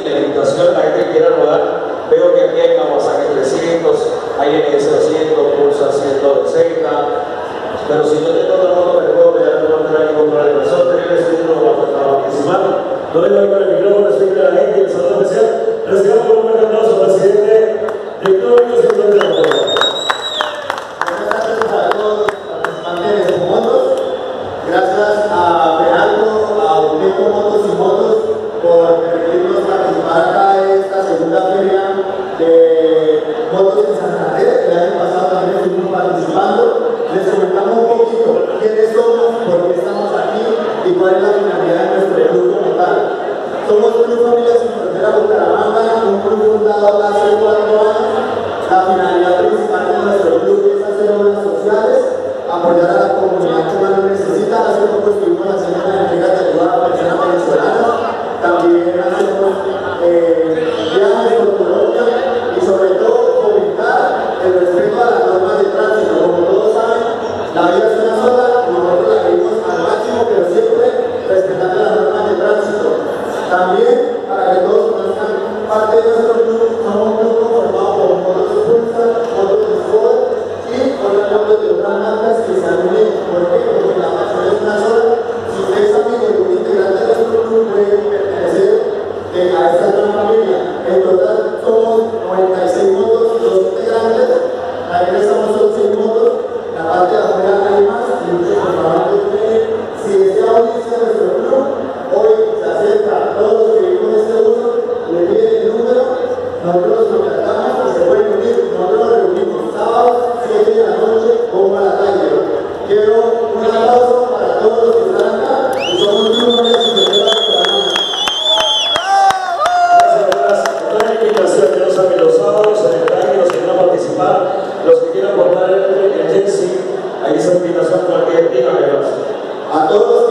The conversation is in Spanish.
la invitación, la gente que quiera rodar. Veo que aquí hay Kawasaki 300, hay NS 200, Pulsar 160, pero si yo tengo todo el mundo me puedo quedar, no tener ningún problema. Eso tenía que decidirlo para participar. No le doy con el micrófono, explique a la gente y el saludo especial. Recibamos con un buen aplauso al presidente Víctor Muñoz y Buenas tardes para todos los participantes de Motos. Gracias a Fernando, a Uneco Motos y Motos por permitirnos participar acá en esta segunda feria de motos en Santander. El año pasado también estuvimos participando. Les comentamos un poquito quiénes somos, por qué estamos aquí y cuál es la finalidad de nuestro club como tal. Somos Club Familia Sin Frontera Bucaramanga, un club fundado hace 4 años. La finalidad principal de nuestro club es hacer obras sociales, apoyar a la comunidad que más lo necesita. Hace poco estuvimos haciendo una entrega de ayuda a personas venezolanas. También hacemos viajes por Colombia y sobre todo fomentar el respeto a las normas de tránsito. Como todos saben, la vida es una sola, nosotros la vivimos al máximo, pero siempre respetando las normas de tránsito. También, para que todos conozcan parte de nuestro club, somos un club conformado por motos de Pulsar, motos de Ford y otras motos de otras marcas que se han unido. ¿Por qué? Porque la pasión es una sola. Si usted es amigo de un integrante de nuestro club, puede pertenecer a esta gran familia. En total somos 96 motos, 2 integrantes. Ahí estamos solo 6 motos. La parte de afuera hay más y muchos trabajadores tienen. Si desea unirse a nuestro club, hoy se acerca a todos los que viven este uso, le piden el número, nosotros los contactamos y se pueden unir. Nosotros nos reunimos sábado, 7 de la noche, como a la tarde. Quiero un aplauso para todos los que están acá y somos un club de Sin los sábados en el traje, los que quieran participar, los que quieran portar el jersey, ahí esa invitación para que digan a todos.